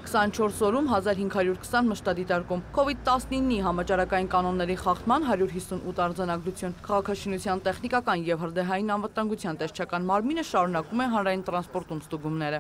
24 օրում 1520 մշտադիտարկում, COVID-19-ի համաճարակային կանոնների խախտման 158 արձանագրություն, քաղաքաշինության տեխնիկական և հրդեհային անվտանգության տեսչական մարմինը շարունակում է հանրային տրանսպորտում ստուգումները։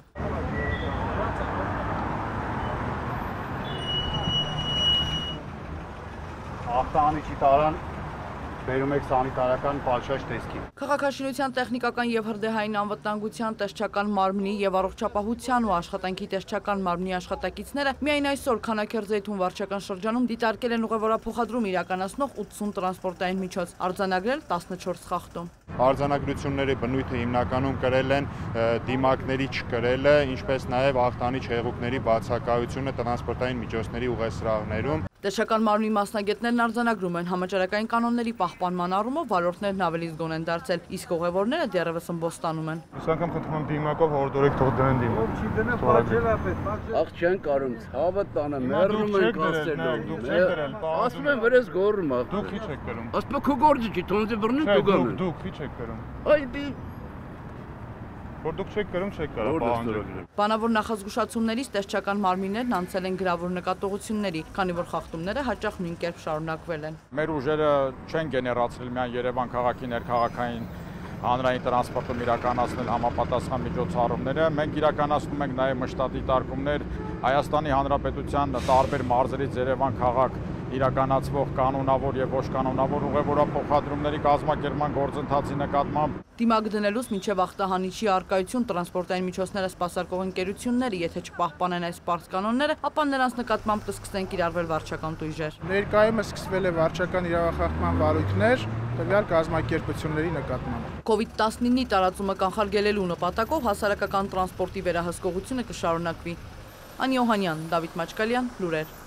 Ախտանիշի տարան բերում եք սանիտարական պատշաճ տեսքի։ Քաղաքաշինության տեխնիկական և հրդեհային անվտանգության տեսչական մարմնի և առողջապահության ու աշխատանքի տեսչական մարմնի աշխատակիցները միայն այսօր Քանաքեռ-Զեյթուն վարչական շրջանում դիտարկել են ուղևորափոխադրում իրականացնող 80 տրանսպորտային միջոց, արձանագրել 14 խախտում։ Արձանագրությունների բնույթը հիմնականում կրել են դիմակների չկրելը, ինչպես նաև ախտանիշ հեղուկների բացակայությունը տրանսպորտային միջոցների ուղեսրահներում։ Տեսչական մարմնի մասնագետներն արձանագրում են համաճարակային կանոնների պահպանման առումով վարորդներն ավելի զգոն են դարձել, իսկ ուղևորները դեռևս ըմբոստանում են։ Այս անգամ խնդրում եմ դիմակով հորդորեք թող դնեն դիմակ։ Չի դնե փաջել է պետք, փաջել։ Ախ չեն կարում, ցավը տանը, մեռնում են կաստելով։ Ասում են վրես գոռում ախ։ Դուք քիչ եք կրում։ Ասպա քո գործը չի, թոնձի բռնին դուգան։ Դուք քիչ եք կրում։ Այ դի Որ դուք չեք կրում, չեք կարող պահանջել։ Բանավոր նախազգուշացումներից տեսչական մարմիններն անցել են գրավոր նկատողությունների, քանի որ խախտումները հաճախ նույն կերպ շարունակվել են։ Մեր ուժերը չեն գեներացրել միայն Երևան քաղաքի ներքաղաքային հանրային տրանսպորտում իրականացնել համապատասխան միջոցառումները, մենք իրականացնում ենք նաև մշտադիտարկումներ Հայաստանի Հանրապետության տարբեր մարզերից Երևան քաղաք իրականացվող կանոնավոր և ոչ կանոնավոր ուղևորափոխադրումների կազմակերպման գործընթացի նկատմամբ։ Դիմակ դնելուց մինչև ախտահանիչի առկայություն տրանսպորտային միջոցները սպասարկող ընկերությունները, եթե չպահպանեն այս պարզ կանոնները, ապա նրանց նկատմամբ կսկսեն կիրառվել վարչական տույժեր։ Ներկայումս սկսվել է վարչական իրավախախտման վարույթներ տվյալ կազմակերպությունների նկատմամբ։ COVID-19-ի տարածումը կանխարգելելու նպատակով հասարակական տրանսպորտի վերահսկողությունը կշարունակվի։ Անի Օհանյան, Դավիթ Մաչկալյան, լուրեր։